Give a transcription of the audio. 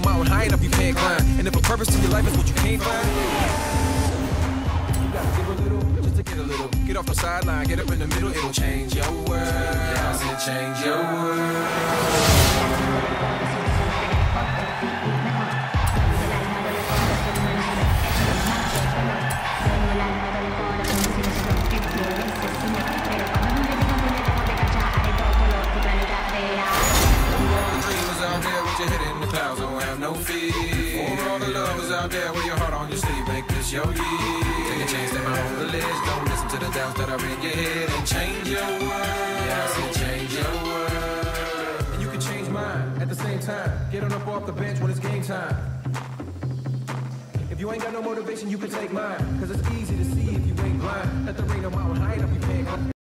mountain high enough you can't climb. And if a purpose to your life is what you can't find, you gotta give a little, just to get a little. Get off the sideline, get up in the middle, it'll change your world. Yeah, I said change your world. Your head in the clouds, don't have no fear. For all the lovers out there with your heart on your sleeve, make this your year. Take a chance, step out on the ledge. Don't listen to the doubts that are in your head and change your world. Yeah, I said change your world. And you can change mine at the same time. Get on up off the bench when it's game time. If you ain't got no motivation, you can take mine. Cause it's easy to see if you ain't blind. Let the rain on mountain high enough, you can't.